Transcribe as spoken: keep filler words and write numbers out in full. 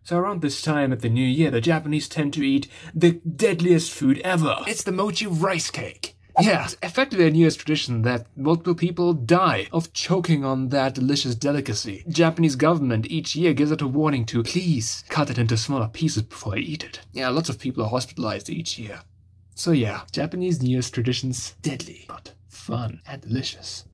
So around this time at the new year, the Japanese tend to eat the deadliest food ever. It's the mochi rice cake. Yeah, it's effectively a New Year's tradition that multiple people die of choking on that delicious delicacy. The Japanese government each year gives it a warning to please cut it into smaller pieces before you eat it. Yeah, lots of people are hospitalized each year. So yeah, Japanese New Year's traditions, deadly, but fun and delicious.